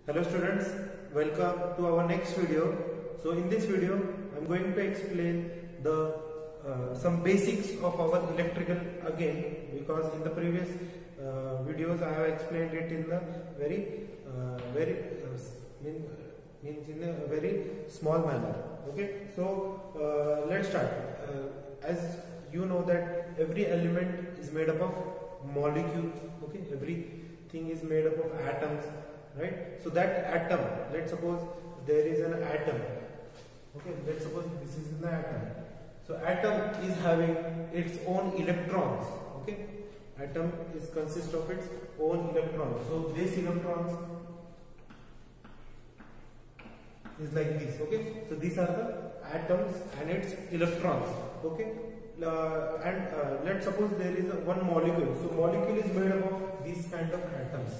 Hello students, welcome to our next video. So in this video I am going to explain the some basics of our electrical again, because in the previous videos I have explained it in the means in a very small manner. Okay, so let's start. As you know that every element is made up of molecules. Okay, everything is made up of atoms, right? So that atom, let's suppose there is an atom. Okay, let's suppose this is an atom. So atom is having its own electrons. Okay, atom is consists of its own electrons. So these electrons is like this. Okay, so these are the atoms and its electrons. Okay, let's suppose there is one molecule. So molecule is made up of these kind of atoms.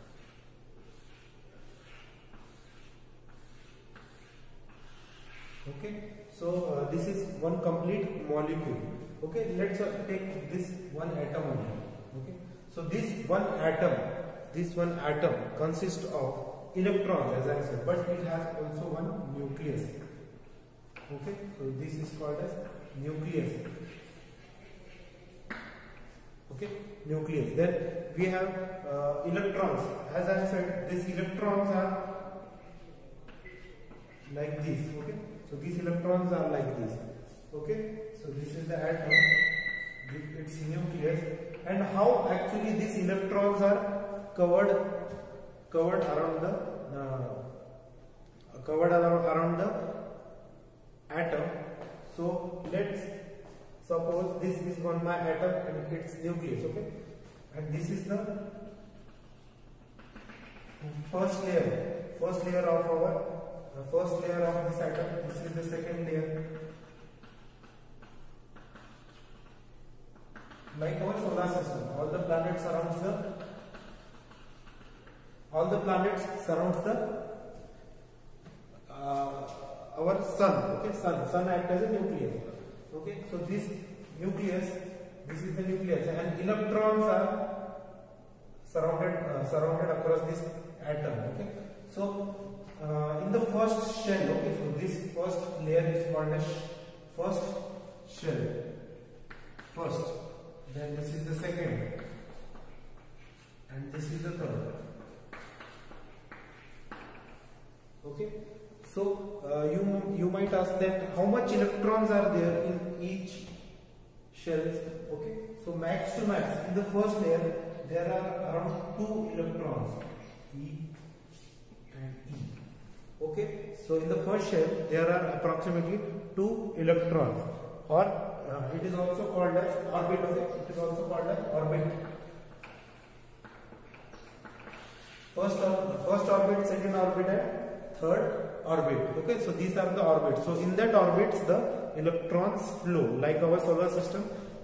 Okay, so this is one complete molecule. Okay, let's take this one atom only. Okay, so this one atom consists of electrons, as I said, but it has also one nucleus. Okay, so this is called as nucleus. Okay, nucleus. Then we have electrons. As I said, these electrons are like this. Okay, so these electrons are like this. Okay, so this is the atom, its nucleus, and how actually these electrons are covered around the atom. So let's suppose this is one my atom and its nucleus. Okay, and this is the first layer of our first layer of this atom. This is the second layer. Like our solar system, all the planets surrounds our sun. Okay, sun acts as a nucleus. Okay, so this nucleus, this is the nucleus, and electrons are surrounded across this atom. Okay, so in the first shell, okay, so this first layer is called as first shell. Then this is the second, and this is the third. Okay, so you might ask that how much electrons are there in each shells. Okay, so max to max in the first layer there are around 2 electrons, E and E. Okay, so in the first shell there are approximately 2 electrons, or it is also called as orbit. Okay, it is also called as orbit. First orbit, second orbit, and third orbit. Okay, so these are the orbits. So in that orbits the electrons flow like our solar system.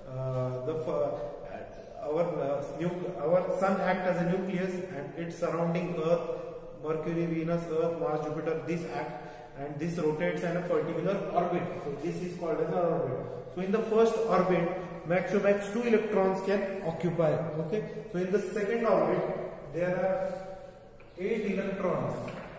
Our sun acts as a nucleus, and its surrounding Earth, Mercury, Venus, Earth, Mars, Jupiter, this act, and this rotates in a particular orbit. So this is called as an orbit. So in the first orbit, max to max 2 electrons can occupy. Okay, so in the second orbit there are 8 electrons.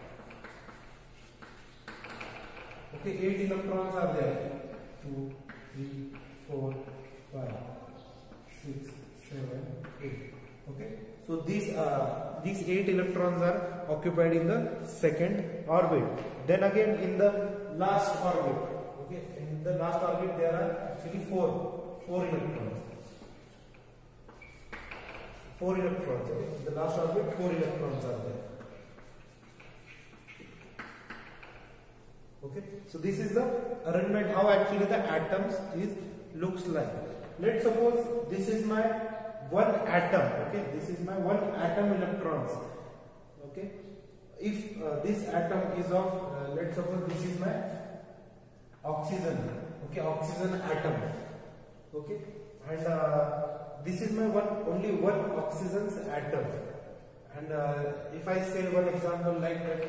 Okay, 8 electrons are there. 2, 3, 4, 5, 6, 7, 8. Okay, so these 8 electrons are occupied in the second orbit. Then again in the last orbit, okay, in the last orbit there are actually 4 electrons. 4 electrons. Okay, in the last orbit 4 electrons are there. Okay, so this is the arrangement how actually the atoms looks like. Let's suppose this is my one atom. Okay, this is my one atom electrons. Okay, if this atom is of let's suppose this is my oxygen. Okay, oxygen atom. Okay, and this is my only one oxygen's atom. And if I say one example like that,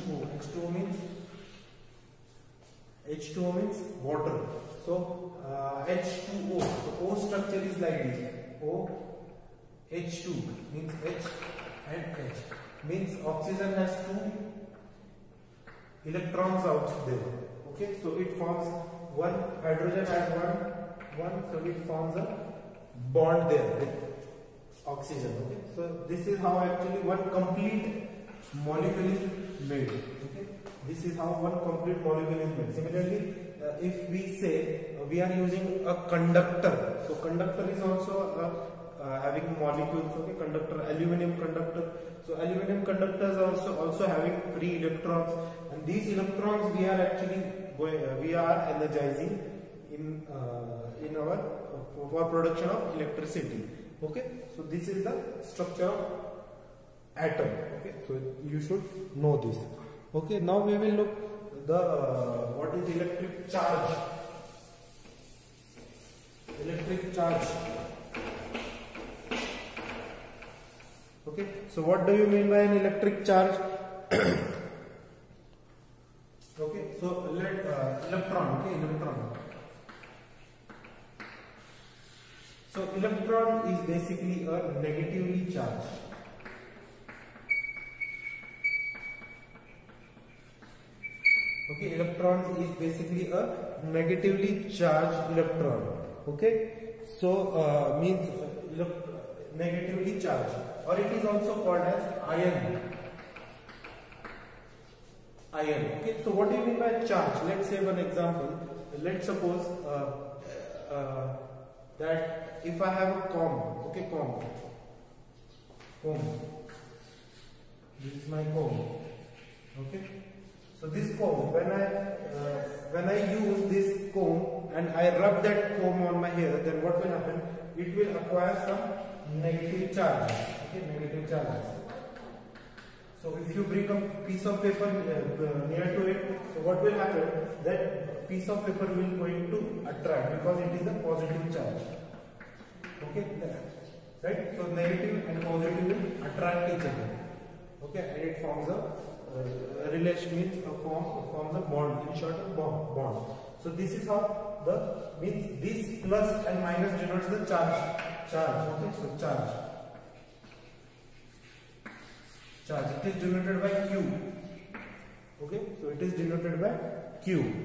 H2O means water. So H2O, the O structure is like this. O, H2 means H and H. means oxygen has 2 electrons out there. Okay, so it forms one, hydrogen has one, so it forms a bond there with oxygen. Okay, so this is how actually one complete molecule is made. Okay, this is how one complete molecule is made. Similarly, if we say we are using a conductor, so conductor is also having molecules. Okay, conductor, aluminum conductor. So aluminum conductors are also having free electrons, and these electrons we are actually we are energizing in our for production of electricity. Okay, so this is the structure of atom. Okay, so you should know this. Okay, now we will look the what is electric charge. Electric charge. Okay, so what do you mean by an electric charge? Okay, so electron. Okay, electron. So electron is basically a negatively charged. Okay, electron is basically a negatively charged electron. Okay, so means negatively charged, or it is also called as ion. Ion. Okay, so what do you mean by charge? Let's say one example. Let's suppose that if I have a comb, okay, comb. This is my comb. Okay. So this comb, when I use this comb and I rub that comb on my hair, then what will happen? It will acquire some negative charge. Okay, negative charges. So if you bring a piece of paper near to it, so what will happen? That piece of paper will going to attract because it is a positive charge. Okay, right? So negative and positive will attract each other. Okay, and it forms a relation, means forms a bond. In short, a bond. So this is how the means this plus and minus denotes the charge. Okay, so charge. It is denoted by Q. Okay, so it is denoted by Q.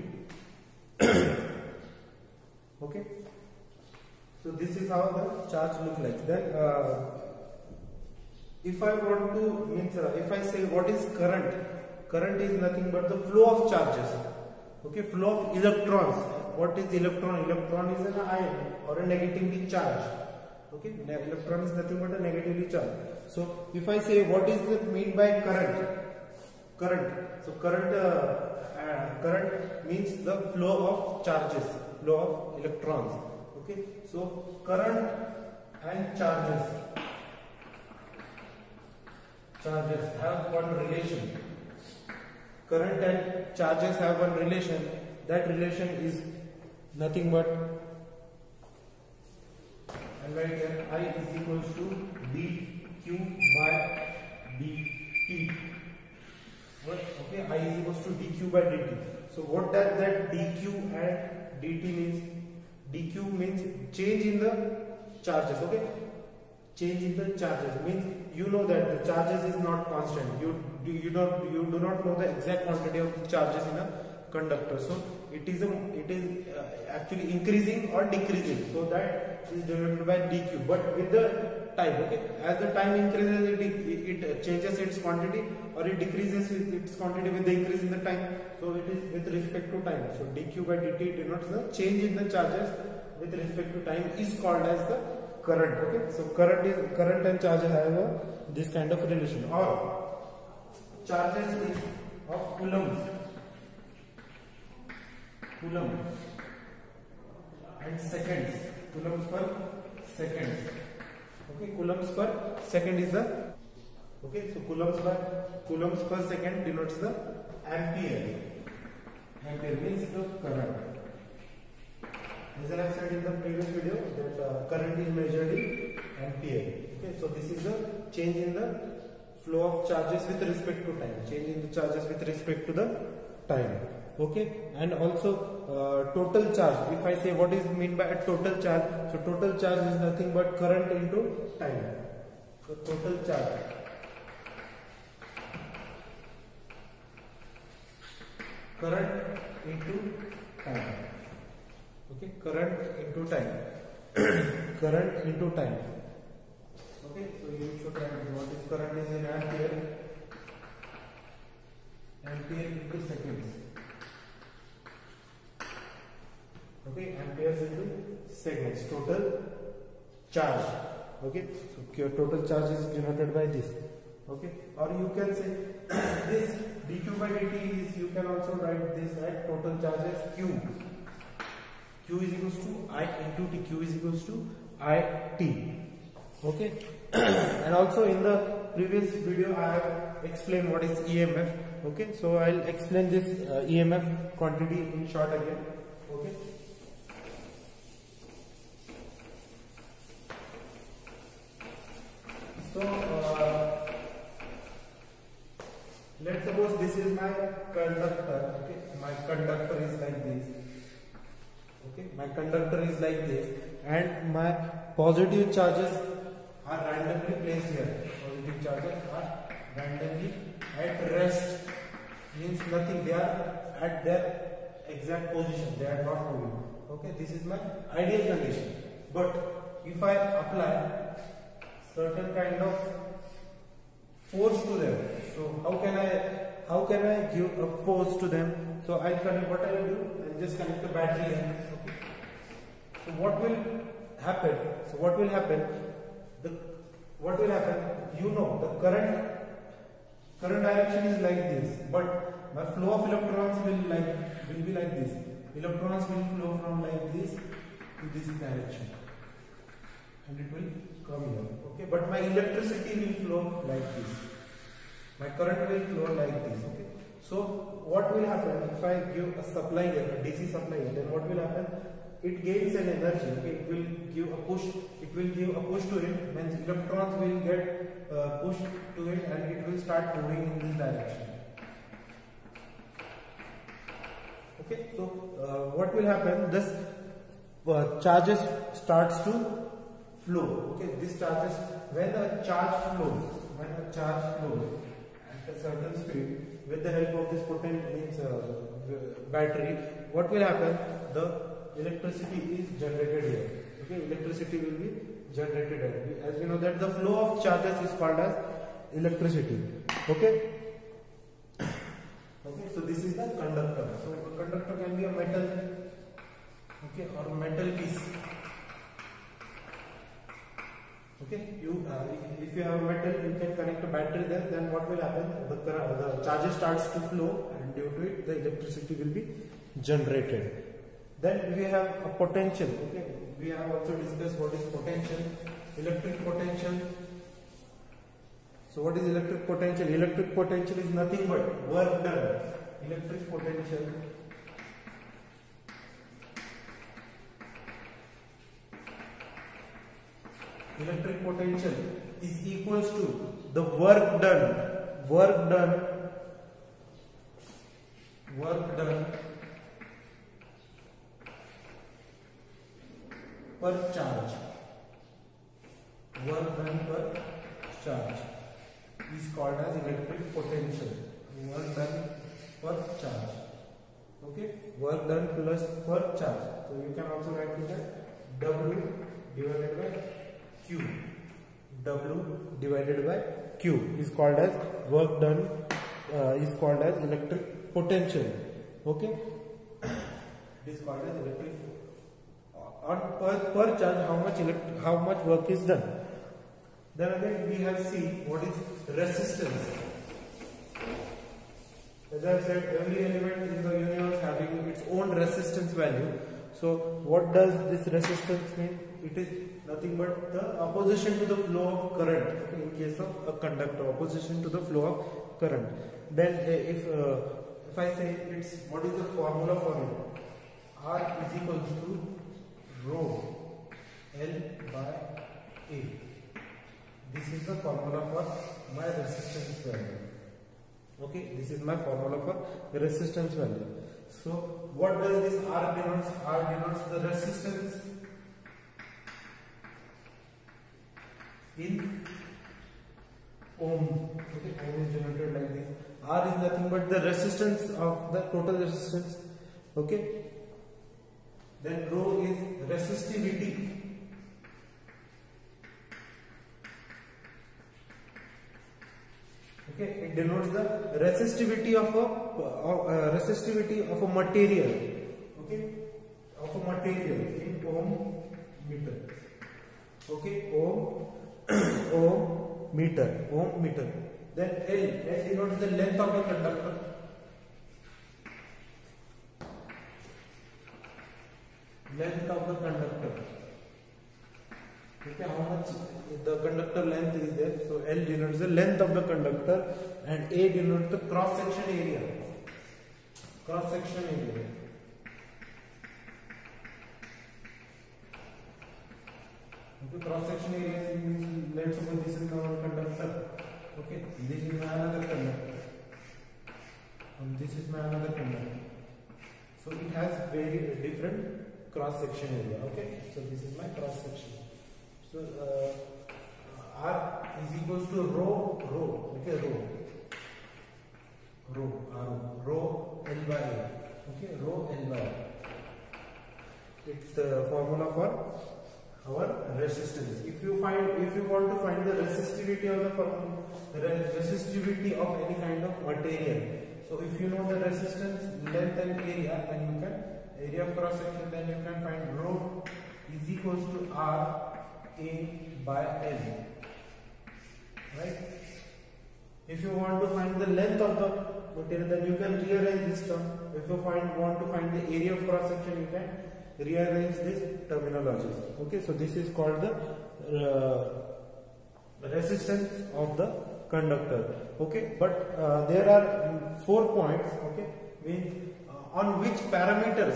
Okay, so this is how the charge look like. Then if I want to means if I say what is current, current is nothing but the flow of charges. Okay, flow of electrons. What is electron? Electron is an ion or a negatively charged. Okay, electron is nothing but a negatively charged. So if I say what is the mean by current? So current means the flow of charges, flow of electrons. Okay, so current and charges have one relation. Current and charges have one relation. That relation is nothing but, and right here, I is equals to dq by dt. Okay, I is equals to dq by dt. So what does that dq and dt means? dq means change in the charges. Okay, change in the charges means you know that the charges is not constant. You do not know the exact quantity of the charges in a conductor. So it is actually increasing or decreasing. So that is denoted by dq. But with the time, okay, as the time increases, it changes its quantity, or it decreases its quantity with the increase in the time. So it is with respect to time. So dq by dt denotes the change in the charges with respect to time, is called as the current. Okay, so current and charge have this kind of relation. Or charges is of coulombs. Coulomb and seconds. Coulombs per second. Okay, coulombs per second is the, okay, so coulombs per second denotes the ampere. Ampere means the current. As I have said in the previous video, that current is measured in ampere. Okay, so this is the change in the flow of charges with respect to time. Change in the charges with respect to the time. Okay, and also total charge. If I say what is mean by a total charge, so total charge is nothing but current into time. So total charge current into time. Okay, current into time. Current into time. Okay, so you should write what is current is in ampere. Ampere into seconds. Okay, amperes into seconds. Total charge. Okay, so your total charge is denoted by this. Okay, or you can say this dq by dt is, you can also write this as total charge as q. Q is equals to I into T. Q is equals to IT. Okay, and also in the previous video I have explained what is EMF. Okay, so I'll explain this EMF quantity in short again. Okay. So let's suppose this is my conductor. Okay, my conductor is like this. Okay, my conductor is like this, and my positive charges are randomly placed here. Positive charges are randomly at rest, means nothing. They are at their exact position. They are not moving. Okay, this is my ideal condition. But if I apply certain kind of force to them, so how can I give a force to them? So I'll connect. What I'll do? I'll just connect the battery here. Okay. So what will happen? What will happen? You know, the current direction is like this, but my flow of electrons will be like this. Electrons will flow from like this to this direction, and it will come here. Okay, but my electricity will flow like this. My current will flow like this. Okay. So what will happen if I give a supply here, a DC supply here? Then what will happen? It gains an energy. Okay, it will give a push. It will give a push to it. Means electrons will get pushed to it, and it will start moving in this direction. Okay. So what will happen? This charges starts to flow. Okay. This charges, when a charge flows at a certain speed with the help of this battery, what will happen? The electricity is generated here. Okay, electricity will be generated here. As we know that the flow of charges is called as electricity. Okay. Okay, so this is the conductor. So a conductor can be a metal, okay, or a metal piece. Okay, if you have a metal, you can connect a battery there. Then what will happen? The charges starts to flow, and due to it, the electricity will be generated. Then we have a potential. Okay, we have also discussed what is potential, electric potential. So what is electric potential? Electric potential is nothing but work done. Electric potential is equals to the work done per charge. Work done per charge is called as electric potential. Work done per charge. Okay, work done plus per charge. So you can also write it as W divided by Q. W divided by Q is called as work done, is called as electric potential. Okay, it is called as electric. On per charge, how much work is done. Then again we have seen what is resistance. As I said, every element in the universe having its own resistance value. So what does this resistance mean? It is nothing but the opposition to the flow of current. In case of a conductor, opposition to the flow of current. Then if I say it's, what is the formula for it? R is equals to rho L by A. This is the formula for my resistance value. Okay, this is my formula for resistance value. So what does this R denotes? R denotes the resistance in ohm. Okay, ohm is denoted like this. R is nothing but the resistance of the total resistance. Okay, then rho is resistivity. Okay, it denotes the resistivity of a material. Okay, of a material in ohm meter. Okay, ohm meter. Then L denotes the length of the conductor. Length of the conductor. Okay, how much the conductor length is there? So L denotes the length of the conductor, and A denotes the cross section area. Cross section area. Okay, cross section area means, let's suppose this is our conductor. Okay, this is my another conductor, and this is my another conductor. So it has very different cross section area. Okay, so this is my cross section. So R is equals to rho. Okay, rho L by A. Okay, rho L by A. It's the formula for our resistance. If you want to find the resistivity of any kind of material, so if you know the resistance, length and area, then you can area of cross section, then you can find rho is equals to R A by L. Right? If you want to find the length of the material, then you can rearrange this term. If you want to find the area of cross section, you can rearrange this terminology. Okay, so this is called the resistance of the conductor. Okay, but there are 4 points. Okay, means on which parameters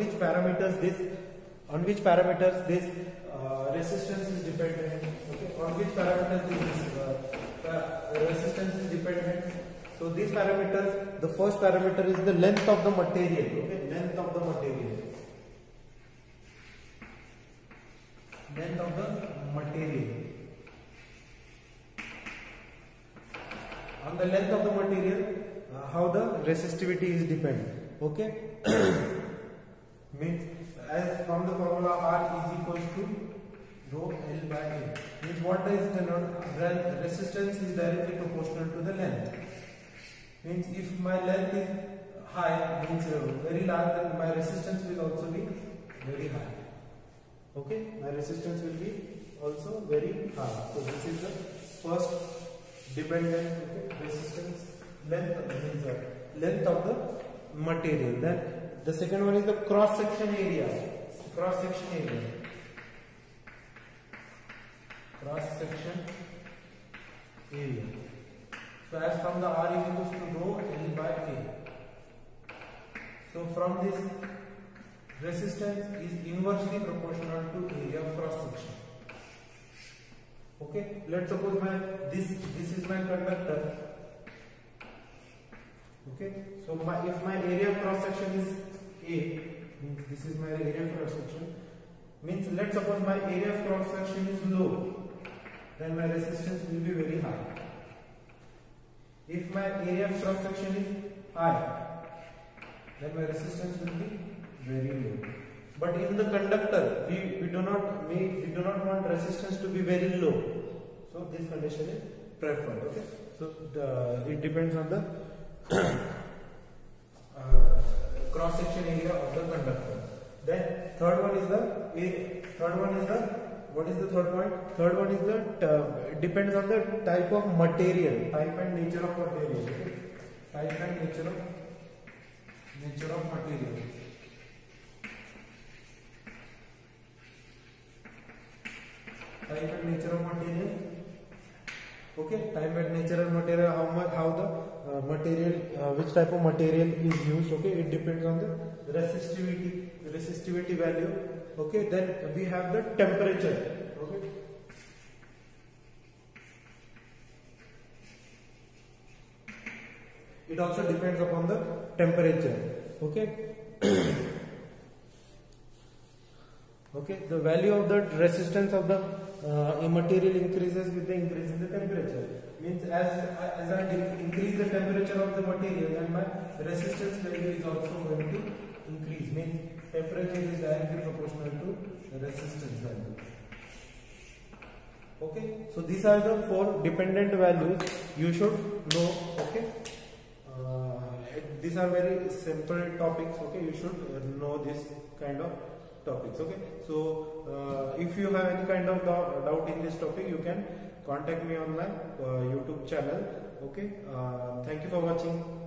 this resistance is dependent. Okay, on which parameters this resistance is dependent. So these parameters, the first parameter is the length of the material. Okay, length of the material. Length of the material. On the length of the material, how the resistivity is dependent. Okay, means as from the formula R is equals to rho L by A. Means what is the resistance is directly proportional to the length. Means if my length is high, means very large, then my resistance will also be very high. Okay, my resistance will be also very high. So this is the first dependent. Okay, resistance length means length of the material. Then the second one is the cross section area. Cross section area. Cross section area. So as from the R is equals to rho L by A. So from this, resistance is inversely proportional to area of cross section. Okay, let's suppose this is my conductor. Okay, so if my area of cross section is A, means this is my area of cross section, means let's suppose my area of cross section is low, then my resistance will be very high. If my area of cross section is high, then my resistance will be very low. But in the conductor, we do not want resistance to be very low. So this condition is preferred. Okay. So it depends on the cross section area of the conductor. Then third one is what is the third point? Third one is depends on the type of material, type and nature of material. Okay? Type and nature of material. Type and nature of material. Okay, type and nature of material. How the material, which type of material is used. Okay, it depends on the resistivity value. Okay, then we have the temperature. Okay. It also depends upon the temperature. Okay. Okay, the value of the resistance of the a material increases with the increase in the temperature. Means as I increase the temperature of the material, then my resistance value is also going to increase. Means temperature is directly proportional to the resistance value. Okay, so these are the 4 dependent values you should know. Okay, these are very simple topics. Okay, you should know this kind of topics. Okay, so if you have any kind of doubt in this topic, you can contact me on my YouTube channel. Okay, thank you for watching.